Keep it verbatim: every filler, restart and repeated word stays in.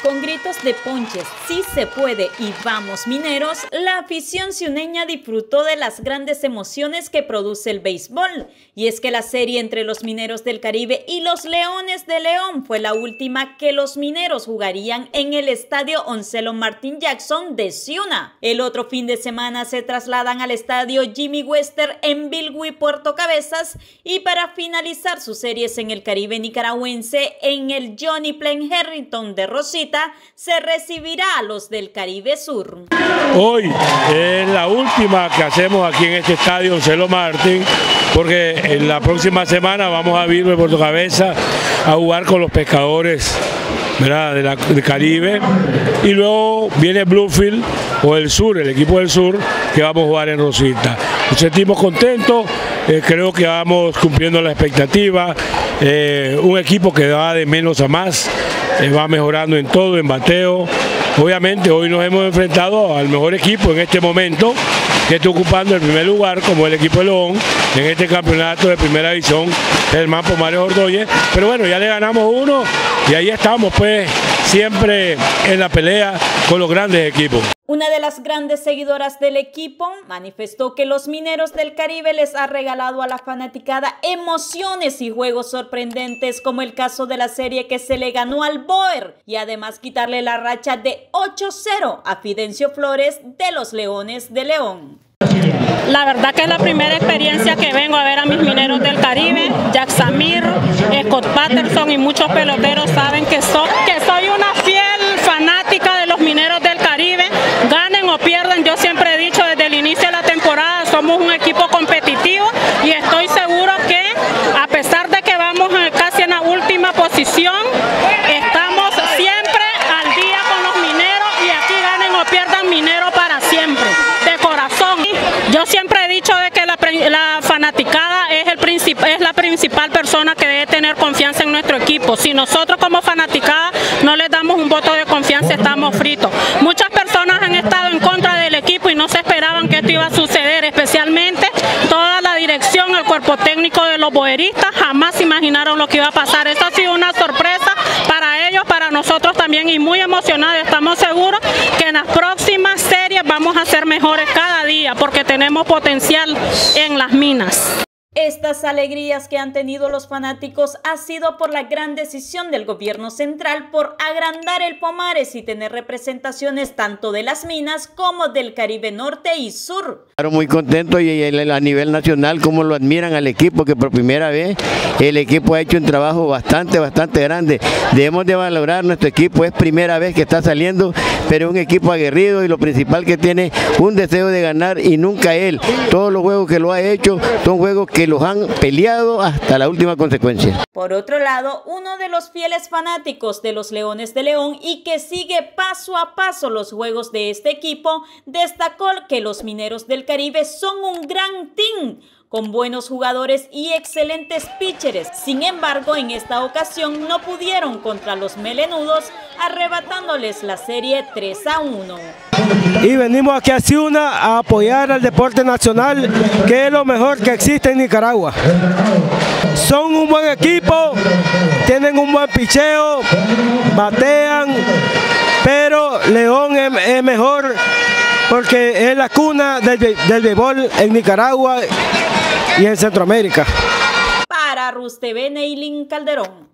Con gritos de ponches, sí se puede y vamos mineros, la afición ciuneña disfrutó de las grandes emociones que produce el béisbol. Y es que la serie entre los Mineros del Caribe y los Leones de León fue la última que los mineros jugarían en el estadio Oncelo Martin Jackson de Ciuna. El otro fin de semana se trasladan al estadio Jimmy Wester en Bilwi, Puerto Cabezas, y para finalizar sus series en el Caribe nicaragüense en el Johnny Plain Harrington de Rosita, se recibirá a los del Caribe Sur. Hoy es la última que hacemos aquí en este estadio Oncelo Martin, porque en la próxima semana vamos a Bilwi, Puerto Cabezas, a jugar con los pescadores, ¿verdad?, de la, del Caribe, y luego viene Bluefield o el Sur, el equipo del Sur, que vamos a jugar en Rosita. Nos sentimos contentos, eh, creo que vamos cumpliendo la expectativa, eh, un equipo que va de menos a más, eh, va mejorando en todo, en bateo. Obviamente hoy nos hemos enfrentado al mejor equipo en este momento, que está ocupando el primer lugar, como el equipo de León, en este campeonato de primera división, Germán Pomares Ordóñez. Pero bueno, ya le ganamos uno y ahí estamos, pues, siempre en la pelea con los grandes equipos. Una de las grandes seguidoras del equipo manifestó que los Mineros del Caribe les ha regalado a la fanaticada emociones y juegos sorprendentes, como el caso de la serie que se le ganó al Boer, y además quitarle la racha de ocho cero a Fidencio Flores de los Leones de León. La verdad que es la primera experiencia que vengo a ver a mis Mineros del Caribe. Jack Samir, Scott Patterson y muchos peloteros saben que soy, que soy una fiel fanática de los Mineros del Caribe. Ganen o pierdan, yo siempre he dicho desde el inicio de la temporada, somos un equipo competitivo y estoy seguro que a pesar de que vamos casi en la última posición, estamos siempre al día con los mineros y aquí ganen o pierdan minero para siempre, de corazón. Yo siempre he dicho de que la, la fanaticada es, el princip, es la principal persona que debe tener confianza en nuestro equipo. Si nosotros como fanaticada no les damos un voto de confianza, estamos fritos. Muchas personas han estado en contra del equipo y no se esperaban que esto iba a suceder, especialmente toda la dirección, el cuerpo técnico de los boeristas, jamás imaginaron lo que iba a pasar. Esto ha sido una sorpresa para ellos, para nosotros también, y muy emocionados. Estamos seguros que en las próximas series vamos a ser mejores cada día, porque tenemos potencial en las minas. Estas alegrías que han tenido los fanáticos ha sido por la gran decisión del gobierno central por agrandar el Pomares y tener representaciones tanto de las minas como del Caribe Norte y Sur. Claro, muy contento, y a nivel nacional como lo admiran al equipo, que por primera vez el equipo ha hecho un trabajo bastante, bastante grande. Debemos de valorar nuestro equipo, es primera vez que está saliendo, pero es un equipo aguerrido y lo principal que tiene un deseo de ganar, y nunca él. Todos los juegos que lo ha hecho son juegos que los han peleado hasta la última consecuencia. Por otro lado, uno de los fieles fanáticos de los Leones de León y que sigue paso a paso los juegos de este equipo, destacó que los Mineros del Caribe son un gran team, con buenos jugadores y excelentes pitchers. Sin embargo, en esta ocasión no pudieron contra los melenudos, arrebatándoles la serie tres a uno. Y venimos aquí a Ciuna a apoyar al deporte nacional, que es lo mejor que existe en Nicaragua. Son un buen equipo, tienen un buen picheo, batean, pero León es, es mejor porque es la cuna del, del béisbol en Nicaragua y en Centroamérica. Para Rus T V, Neilin Calderón.